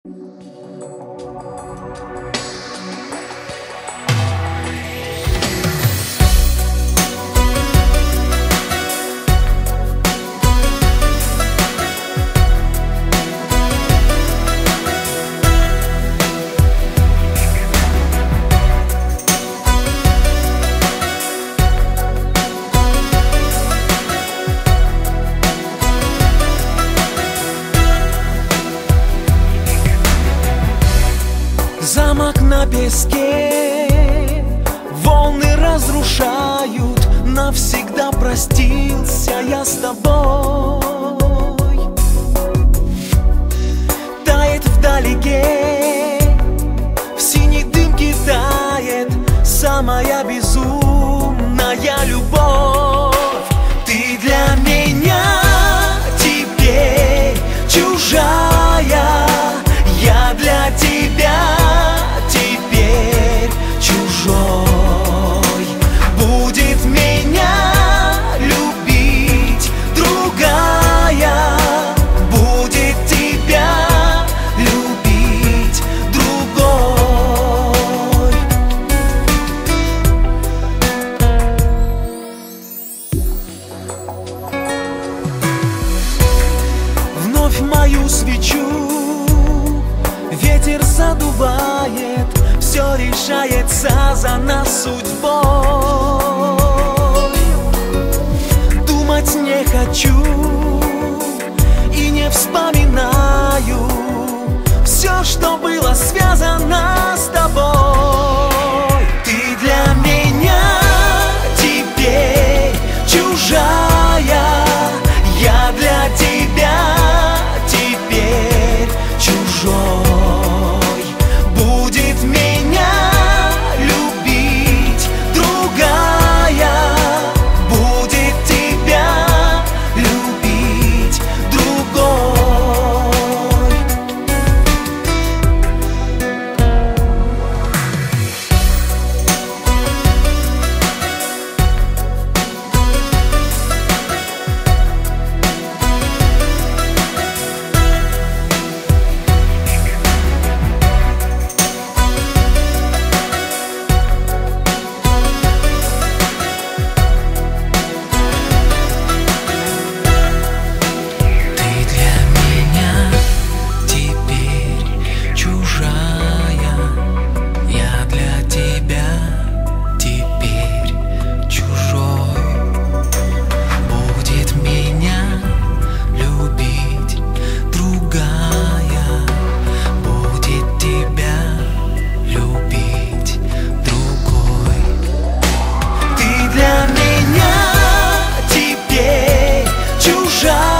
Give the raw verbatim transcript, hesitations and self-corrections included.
Замок на песке, волны разрушают. Навсегда простился я с тобой. Тает вдалеке, в синей дымке тает самая безумная любовь. Ты для меня теперь чужая, я для тебя теперь чужой. Будет меня любить другая, будет тебя любить другой. Вновь мою свечу ветер задувает, все решается за нас судьбой. Думать не хочу и не вспоминаю все, что было связано с тобой. Ты для меня теперь чужая, я для тебя теперь чужой. Будет меня любить другая, будет тебя любить другой. Ты для меня теперь чужая.